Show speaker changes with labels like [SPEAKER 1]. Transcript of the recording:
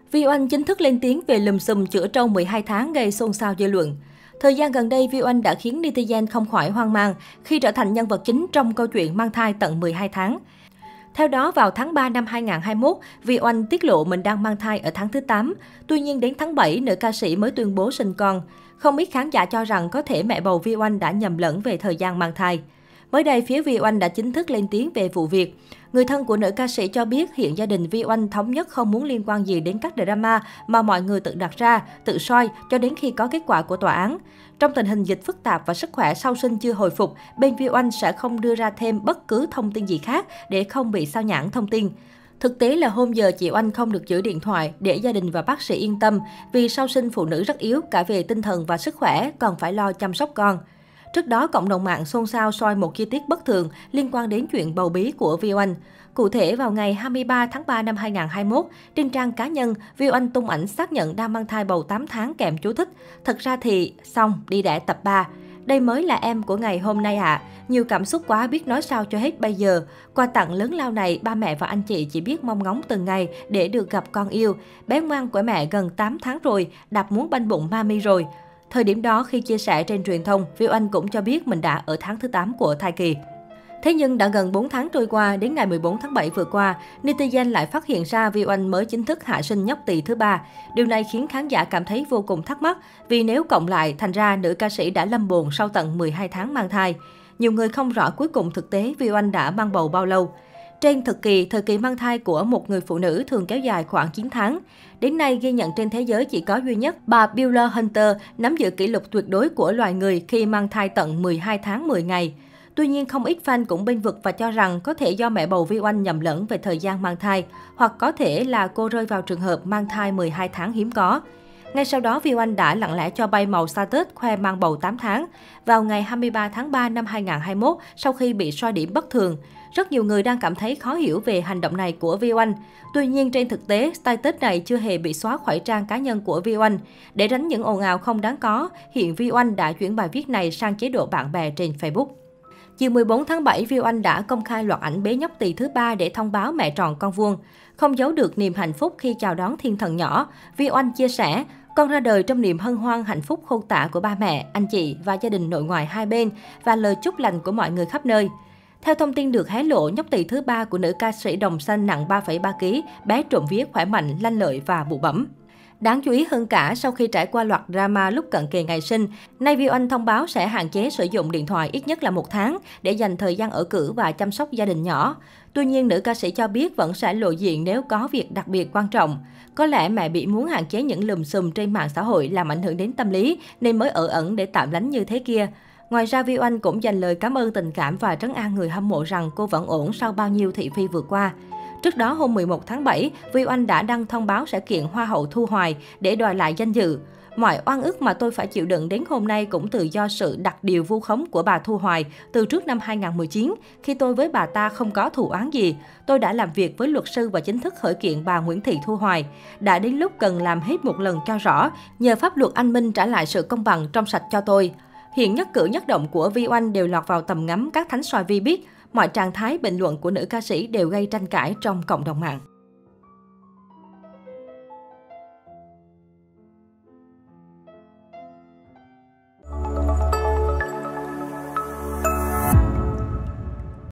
[SPEAKER 1] Vi Oanh chính thức lên tiếng về lùm xùm chữa trâu 12 tháng gây xôn xao dư luận. Thời gian gần đây, Vi Oanh đã khiến netizen không khỏi hoang mang khi trở thành nhân vật chính trong câu chuyện mang thai tận 12 tháng. Theo đó, vào tháng 3 năm 2021, Vi Oanh tiết lộ mình đang mang thai ở tháng thứ 8. Tuy nhiên, đến tháng 7, nữ ca sĩ mới tuyên bố sinh con. Không ít khán giả cho rằng có thể mẹ bầu Vi Oanh đã nhầm lẫn về thời gian mang thai. Mới đây, phía Vi Oanh đã chính thức lên tiếng về vụ việc. Người thân của nữ ca sĩ cho biết hiện gia đình Vi Oanh thống nhất không muốn liên quan gì đến các drama mà mọi người tự đặt ra, tự soi cho đến khi có kết quả của tòa án. Trong tình hình dịch phức tạp và sức khỏe sau sinh chưa hồi phục, bên Vi Oanh sẽ không đưa ra thêm bất cứ thông tin gì khác để không bị sao nhãng thông tin. Thực tế là hôm giờ chị Oanh không được giữ điện thoại để gia đình và bác sĩ yên tâm vì sau sinh phụ nữ rất yếu cả về tinh thần và sức khỏe, còn phải lo chăm sóc con. Trước đó, cộng đồng mạng xôn xao soi một chi tiết bất thường liên quan đến chuyện bầu bí của Vi Oanh. Cụ thể, vào ngày 23 tháng 3 năm 2021, trên trang cá nhân, Vi Oanh tung ảnh xác nhận đang mang thai bầu 8 tháng kèm chú thích. Thật ra thì, xong, đi đẻ tập 3. Đây mới là em của ngày hôm nay ạ. Nhiều cảm xúc quá biết nói sao cho hết bây giờ. Quà tặng lớn lao này, ba mẹ và anh chị chỉ biết mong ngóng từng ngày để được gặp con yêu. Bé ngoan của mẹ gần 8 tháng rồi, đạp muốn banh bụng mami rồi. Thời điểm đó, khi chia sẻ trên truyền thông, Vi Oanh cũng cho biết mình đã ở tháng thứ 8 của thai kỳ. Thế nhưng đã gần 4 tháng trôi qua, đến ngày 14 tháng 7 vừa qua, netizen lại phát hiện ra Vi Oanh mới chính thức hạ sinh nhóc tỳ thứ 3. Điều này khiến khán giả cảm thấy vô cùng thắc mắc, vì nếu cộng lại, thành ra nữ ca sĩ đã lâm bồn sau tận 12 tháng mang thai. Nhiều người không rõ cuối cùng thực tế Vi Oanh đã mang bầu bao lâu. Trên thời kỳ mang thai của một người phụ nữ thường kéo dài khoảng 9 tháng. Đến nay, ghi nhận trên thế giới chỉ có duy nhất bà Beulah Hunter nắm giữ kỷ lục tuyệt đối của loài người khi mang thai tận 12 tháng 10 ngày. Tuy nhiên, không ít fan cũng bênh vực và cho rằng có thể do mẹ bầu Vi Oanh nhầm lẫn về thời gian mang thai, hoặc có thể là cô rơi vào trường hợp mang thai 12 tháng hiếm có. Ngay sau đó, Vi Oanh đã lặng lẽ cho bay màu status khoe mang bầu 8 tháng. Vào ngày 23 tháng 3 năm 2021, sau khi bị soi điểm bất thường, rất nhiều người đang cảm thấy khó hiểu về hành động này của Vi Oanh. Tuy nhiên, trên thực tế, status này chưa hề bị xóa khỏi trang cá nhân của Vi Oanh. Để tránh những ồn ào không đáng có, hiện Vi Oanh đã chuyển bài viết này sang chế độ bạn bè trên Facebook. Chiều 14 tháng 7, Vi Oanh đã công khai loạt ảnh bế nhóc tỳ thứ 3 để thông báo mẹ tròn con vuông. Không giấu được niềm hạnh phúc khi chào đón thiên thần nhỏ, Vi Oanh chia sẻ, con ra đời trong niềm hân hoan hạnh phúc khôn tả của ba mẹ, anh chị và gia đình nội ngoại hai bên và lời chúc lành của mọi người khắp nơi. Theo thông tin được hé lộ, nhóc tỳ thứ 3 của nữ ca sĩ Đồng Xanh nặng 3,3 kg, bé trộm vía khỏe mạnh, lanh lợi và bụ bẫm. Đáng chú ý hơn cả, sau khi trải qua loạt drama lúc cận kề ngày sinh, nay Vi Oanh thông báo sẽ hạn chế sử dụng điện thoại ít nhất là 1 tháng để dành thời gian ở cữ và chăm sóc gia đình nhỏ. Tuy nhiên, nữ ca sĩ cho biết vẫn sẽ lộ diện nếu có việc đặc biệt quan trọng. Có lẽ mẹ bị muốn hạn chế những lùm xùm trên mạng xã hội làm ảnh hưởng đến tâm lý nên mới ở ẩn để tạm lánh như thế kia. Ngoài ra, Vi Oanh cũng dành lời cảm ơn tình cảm và trấn an người hâm mộ rằng cô vẫn ổn sau bao nhiêu thị phi vừa qua. Trước đó, hôm 11 tháng 7, Vi Oanh đã đăng thông báo sẽ kiện Hoa hậu Thu Hoài để đòi lại danh dự. Mọi oan ức mà tôi phải chịu đựng đến hôm nay cũng từ do sự đặt điều vu khống của bà Thu Hoài từ trước năm 2019, khi tôi với bà ta không có thù oán gì. Tôi đã làm việc với luật sư và chính thức khởi kiện bà Nguyễn Thị Thu Hoài. Đã đến lúc cần làm hết một lần cho rõ, nhờ pháp luật anh minh trả lại sự công bằng trong sạch cho tôi. Hiện nhất cử nhất động của Vi Oanh đều lọt vào tầm ngắm các thánh soi Vi biết. Mọi trạng thái bình luận của nữ ca sĩ đều gây tranh cãi trong cộng đồng mạng.